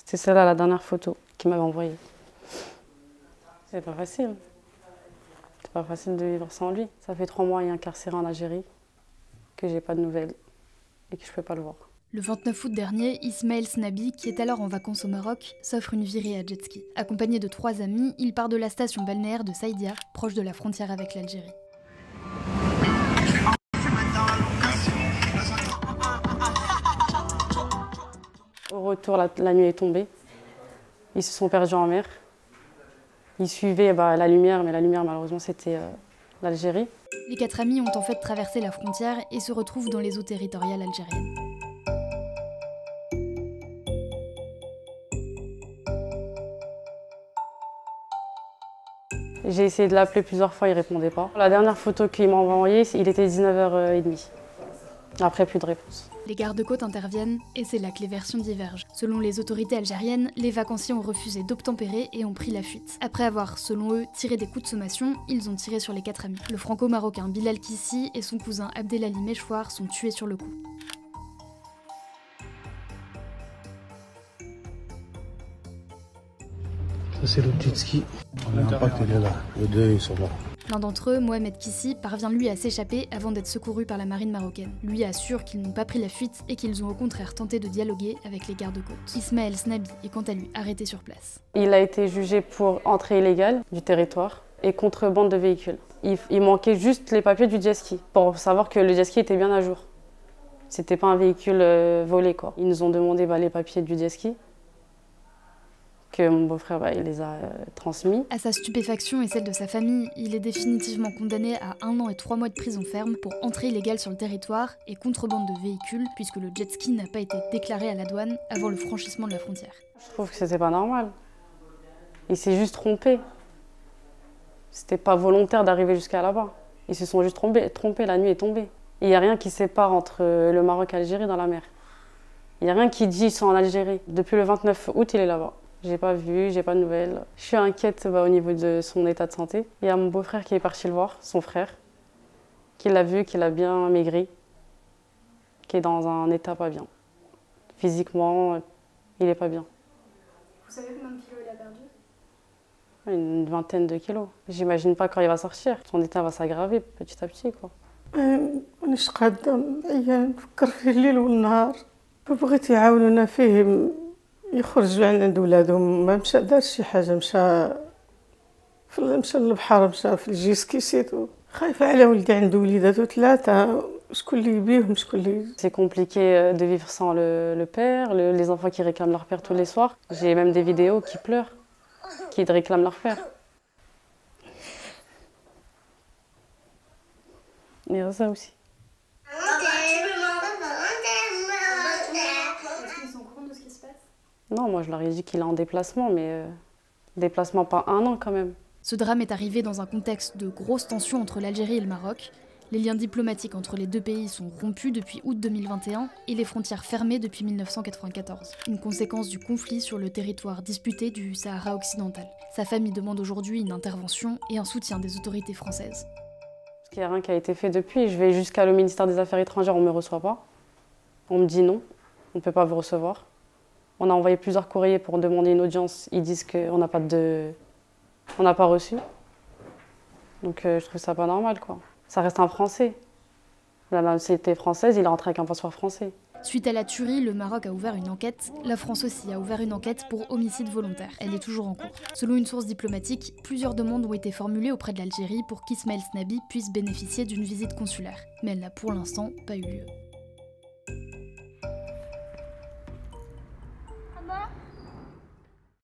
C'était celle-là, la dernière photo qu'il m'avait envoyée. C'est pas facile. C'est pas facile de vivre sans lui. Ça fait 3 mois, il est incarcéré en Algérie, que j'ai pas de nouvelles et que je peux pas le voir. Le 29 août dernier, Ismaël Snabi, qui est alors en vacances au Maroc, s'offre une virée à jet ski. Accompagné de 3 amis, il part de la station balnéaire de Saïdia, proche de la frontière avec l'Algérie. Au retour, la nuit est tombée. Ils se sont perdus en mer. Ils suivaient la lumière, mais la lumière, malheureusement, c'était l'Algérie. Les 4 amis ont en fait traversé la frontière et se retrouvent dans les eaux territoriales algériennes. J'ai essayé de l'appeler plusieurs fois, il ne répondait pas. La dernière photo qu'il m'a envoyée, il était 19h30. Après, plus de réponse. Les gardes-côtes interviennent et c'est là que les versions divergent. Selon les autorités algériennes, les vacanciers ont refusé d'obtempérer et ont pris la fuite. Après avoir, selon eux, tiré des coups de sommation, ils ont tiré sur les 4 amis. Le franco-marocain Bilal Kissi et son cousin Abdelali Mechouar sont tués sur le coup. Ça c'est le jet ski. L'impact il est là, les deux ils sont là. L'un d'entre eux, Mohamed Kissi, parvient lui à s'échapper avant d'être secouru par la marine marocaine. Lui assure qu'ils n'ont pas pris la fuite et qu'ils ont au contraire tenté de dialoguer avec les gardes-côtes. Ismaël Snabi est quant à lui arrêté sur place. Il a été jugé pour entrée illégale du territoire et contrebande de véhicules. Il manquait juste les papiers du jet ski pour savoir que le jet ski était bien à jour. C'était pas un véhicule volé quoi. Ils nous ont demandé les papiers du jet ski, que mon beau-frère il les a transmis. À sa stupéfaction et celle de sa famille, il est définitivement condamné à 1 an et 3 mois de prison ferme pour entrée illégale sur le territoire et contrebande de véhicules, puisque le jet ski n'a pas été déclaré à la douane avant le franchissement de la frontière. Je trouve que c'était pas normal. Il s'est juste trompé. C'était pas volontaire d'arriver jusqu'à là-bas. Ils se sont juste trompés, la nuit est tombée. Il n'y a rien qui sépare entre le Maroc et l'Algérie dans la mer. Il n'y a rien qui dit qu'ils sont en Algérie. Depuis le 29 août, il est là-bas. J'ai pas vu, j'ai pas de nouvelles. Je suis inquiète au niveau de son état de santé. Il y a mon beau-frère qui est parti le voir, son frère, qui l'a vu, qui l'a bien maigri, qui est dans un état pas bien. Physiquement, il est pas bien. Vous savez combien de kilos il a perdu ? Une 20aine de kilos. J'imagine pas quand il va sortir. Son état va s'aggraver petit à petit quoi. مانيش قادة الأيام نفكر فيه الليل والنهار فبغيت يعاونونا فيه يخرجوا على عند ولادهم ما مشى دار شي حاجة مشى للبحر مشى في الجيسكي سيتو خايفة على ولدي عنده وليداتو 3 شكون اللي يبيهم شكون اللي C'est compliqué de vivre sans le père, les enfants qui réclament leur père tous les soirs. J'ai même des vidéos qui pleurent, qui réclament leur père. Il y a ça aussi. Est-ce qu'ils sont au courant de ce qui se passe ? Non, moi je leur ai dit qu'il est en déplacement, mais déplacement pas 1 an quand même. Ce drame est arrivé dans un contexte de grosses tensions entre l'Algérie et le Maroc. Les liens diplomatiques entre les 2 pays sont rompus depuis août 2021 et les frontières fermées depuis 1994. Une conséquence du conflit sur le territoire disputé du Sahara occidental. Sa famille demande aujourd'hui une intervention et un soutien des autorités françaises. Parce qu'il n'y a rien qui a été fait depuis. Je vais jusqu'à le ministère des Affaires étrangères, on ne me reçoit pas. On me dit non, on ne peut pas vous recevoir. On a envoyé plusieurs courriers pour demander une audience. Ils disent qu'on n'a pas reçu. Donc je trouve ça pas normal quoi. Ça reste un Français. La nationalité française, il est rentré avec un passeport français. Suite à la tuerie, le Maroc a ouvert une enquête. La France aussi a ouvert une enquête pour homicide volontaire. Elle est toujours en cours. Selon une source diplomatique, plusieurs demandes ont été formulées auprès de l'Algérie pour qu'Ismaël Snabi puisse bénéficier d'une visite consulaire. Mais elle n'a pour l'instant pas eu lieu.